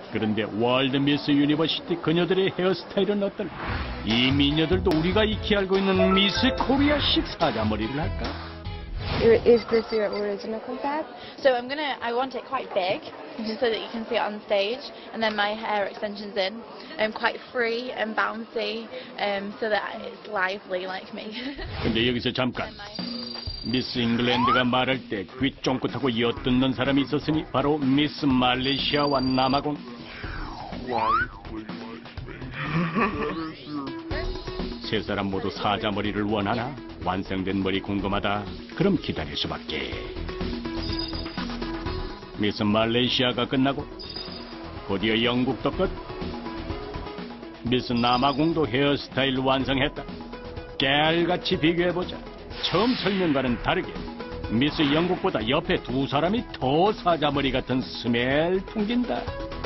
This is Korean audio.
그런데 월드 미스 유니버시티 그녀들의 헤어스타일은 어떨까? 이 미녀들도 우리가 익히 알고 있는 미스 코리아식 사자머리를 할까? Is this your original concept? So I want it quite big, just so that you can see it on stage, and then my hair extensions in, quite free and bouncy, so that it's lively like me. 근데 여기서 잠깐. 미스 잉글랜드가 말할 때 귀 쫑긋하고 엿듣는 사람이 있었으니 바로 미스 말레이시아와 남아공. 세 사람 모두 사자머리를 원하나? 완성된 머리 궁금하다. 그럼 기다릴 수밖에. 미스 말레이시아가 끝나고 곧이어 영국도 끝. 미스 남아공도 헤어스타일 완성했다. 깨알같이 비교해보자. 처음 설명과는 다르게 미스 영국보다 옆에 두 사람이 더 사자머리 같은 스멜 풍긴다.